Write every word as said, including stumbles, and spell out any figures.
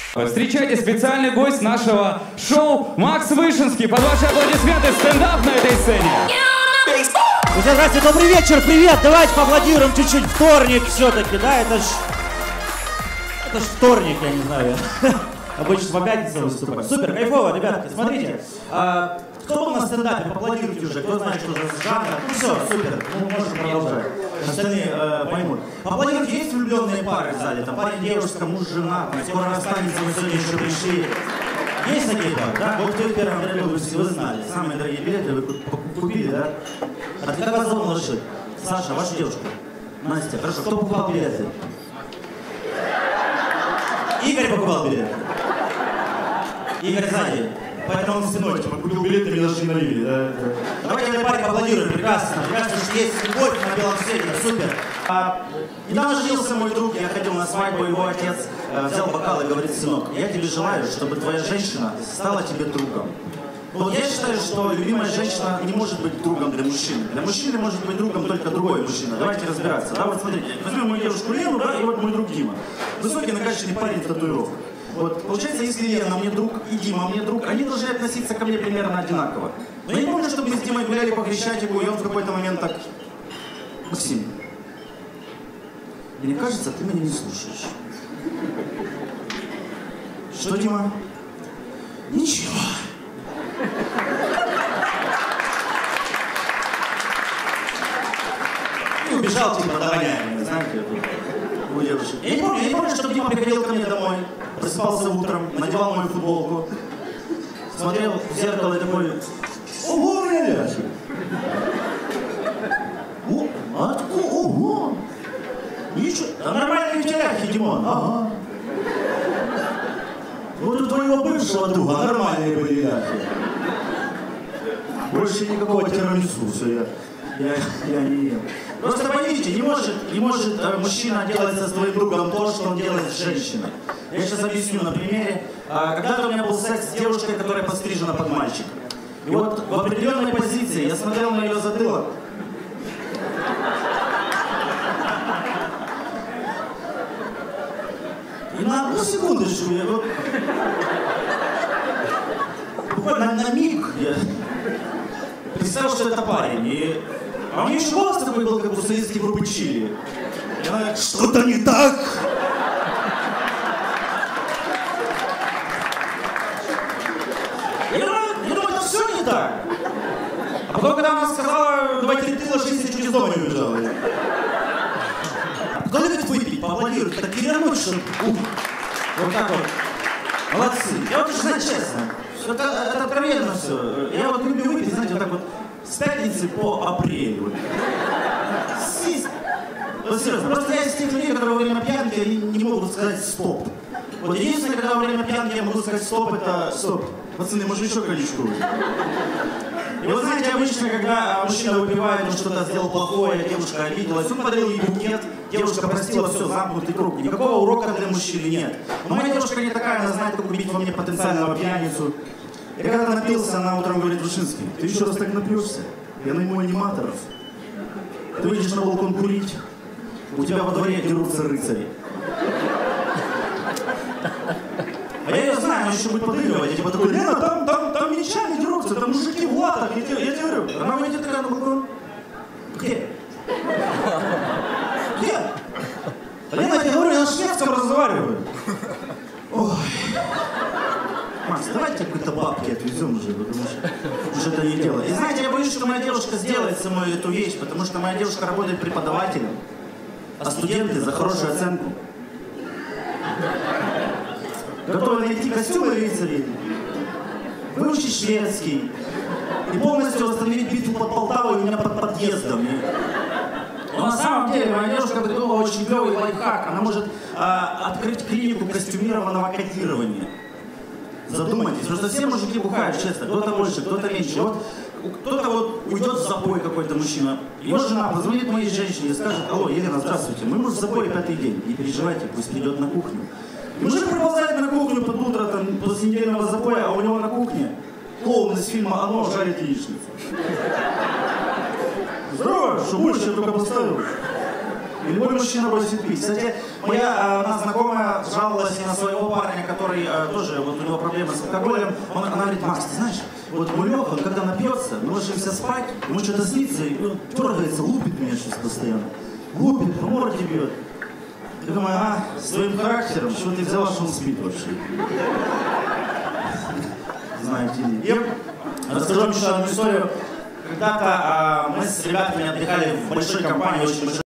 Встречайте, специальный гость нашего шоу Макс Вышинский. Под ваши аплодисменты стендап на этой сцене. Друзья, здравствуйте, добрый вечер, привет. Давайте поаплодируем чуть-чуть. Вторник все-таки, да, это ж... Это ж вторник, я не знаю. Обычно по пятницам выступаю. Супер, кайфово, ребятки, смотрите. А, кто был на стендапе, поаплодируйте уже, кто знает, что за жанр. Ну все, супер, ну можем продолжать. Остальные э, поймут. Поаплодируйте, есть влюбленные пары в зале? Там парень, девушка, муж, жена, там, скоро расстанется, мы сегодня еще пришли. Есть такие пары, да? Вот кто в первом ряду, вы, вы знали. Самые дорогие билеты вы купили, да? А ты как вас зовут, малыши? Саша, ваша девушка? Настя, хорошо, кто покупал билеты? Игорь покупал билеты. Игорь сзади. Поэтому он стеной, типа, купил билеты, меня даже не налили, да? Давайте этой паре поаплодируем, прекрасно. Прекрасно, что есть любовь на белом свете, супер. А, недавно женился мой друг, я ходил на свадьбу, его отец э, взял бокал и говорит: сынок, я тебе желаю, чтобы твоя женщина стала тебе другом. Вот я считаю, что любимая женщина не может быть другом для мужчины. Для мужчины может быть другом только другой мужчина. Давайте разбираться. Да, вот смотрите, возьмем мою девушку Лену, да, и вот мой друг Дима. Высокий, накачанный парень в татуировках. Вот, получается, если Лена мне друг и Дима мне друг, они должны относиться ко мне примерно одинаково. Но я не помню, чтобы мы с Димой гуляли по Хрещатику, и он в какой-то момент так: Максим, мне кажется, ты меня не слушаешь. Что, Дима? Ничего. И убежал, типа, догоняемый, знаете, у девушек. Я не помню, я не помню, чтобы Дима приходил ко мне домой, просыпался утром, надевал мою футболку, смотрел в зеркало и такой: ого, блядь! Откуда? Ого! Ничего, да нормальные теляхи, Димон, ага. Вот у твоего бывшего друга нормальные были ляхи. Больше никакого тирамису, все, я, я, я не ем. Просто поймите, не может, не может э, мужчина делать со своим другом то, что он делает с женщиной. Я сейчас объясню на примере. А, когда-то у меня был секс с девушкой, которая пострижена под мальчика. И вот в определенной позиции я смотрел на ее затылок. И на одну секундочку я вот... Буквально на, на миг я представил, что это парень. И... А у нее еще голос такой был, как у советской группы Чили. И она говорит: что-то не так. Я думаю, я думаю, это все не так. А потом, когда она сказала: давайте ты ложись, я чуть из дома не убежала. Кто любит выпить, поаплодирует, так кивернуть, что... Вот так вот. Молодцы. Я вот уже знаю честно. Это, это откровенно все. Я вот люблю выпить, знаете, вот так вот с пятницы по апрель. Сис... Вот серьезно, просто я из тех людей, которые во время пьянки они не могут сказать стоп. Вот единственное, когда во время пьянки я могу сказать стоп, это стоп. Пацаны, может еще коньячку? И вот знаете, обычно, когда мужчина выпивает, он что-то сделал плохое, девушка обиделась, он подарил ей букет, девушка простила, все, замкнутый круг. Никакого урока для мужчины нет. Но моя девушка не такая, она знает, как убить во мне потенциального пьяницу. И когда напился, она утром говорит: Вышинский, ты еще раз так напьешься, я найму аниматоров. Ты выйдешь на балкон курить, у тебя во дворе дерутся рыцари. А я ее знаю, она еще будет подыгрывать. Я типа такой: Лена, там, там, там мечами дерутся, там мужики в латах. Я тебе, я тебе говорю, она выйдет такая на балкон. Где? Где? Лена, я тебе говорю, я на шведском разговариваю. Ой. Макс, давайте какой-то бабки отвезем уже, потому что уже это не дело. И знаете, я боюсь, что моя девушка сделает со мной эту вещь, потому что моя девушка работает преподавателем, а студенты за хорошую оценку готовы найти костюмы рыцарей, выучить шведский и полностью восстановить битву под Полтавой у меня под подъездом. Но на самом деле моя девушка придумала очень клевый лайфхак. Она может а, открыть клинику костюмированного кодирования. Задумайтесь, потому что все мужики бухают, честно. Кто-то больше, кто-то меньше. Вот кто-то вот уйдет в запой какой-то мужчина. Его жена позвонит моей женщине и скажет: алло, Елена, здравствуйте, мы муж в запое пятый день. Не переживайте, пусть придет на кухню. Мужик приползает на кухню под утро, там, после недельного запоя, а у него на кухне клоун из фильма «Оно» жарит яичницу. Здорово, что больше я только поставил. И любой мужчина бросит пить. Кстати, моя а, одна знакомая жаловалась на своего парня, который а, тоже, вот у него проблемы с алкоголем. Он, она говорит: Макс, ты знаешь, вот мой Лёха, он когда напьется, мы ложимся спать, ему что-то снится, и он дергается, лупит меня сейчас постоянно. Лупит, по морде бьет. Я думаю, а, с твоим характером, что ты взяла, что он спит вообще? Знаете ли. Я расскажу вам еще одну историю. Когда-то а, мы с ребятами отдыхали в большой компании, очень большой.